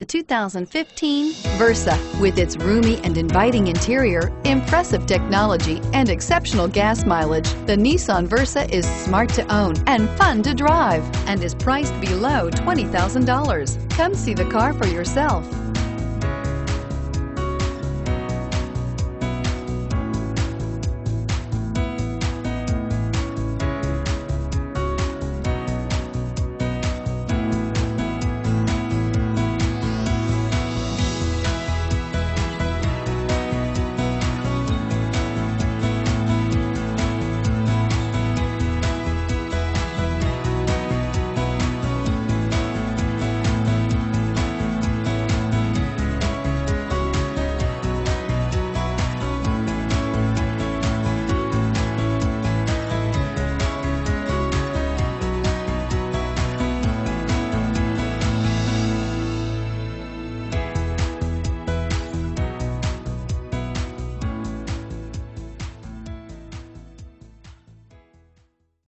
The 2015 Versa. With its roomy and inviting interior, impressive technology, and exceptional gas mileage, the Nissan Versa is smart to own and fun to drive and is priced below $20,000. Come see the car for yourself.